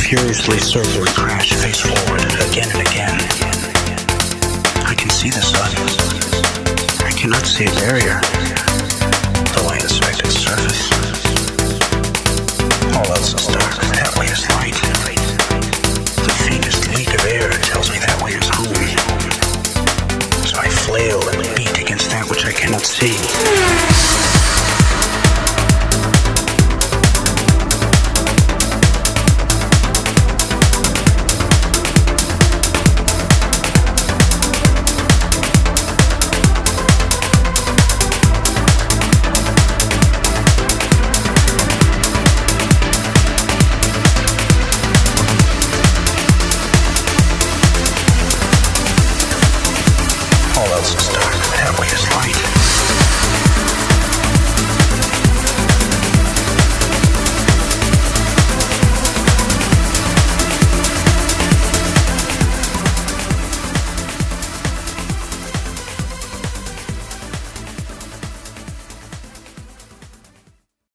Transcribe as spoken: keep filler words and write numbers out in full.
furiously circle and crash face forward again and again. I can see the sun. I cannot see a barrier, though I inspect its surface. All else is dark, that way is light. The faintest leak of air tells me that way is home. So I flail and beat against that which I cannot see.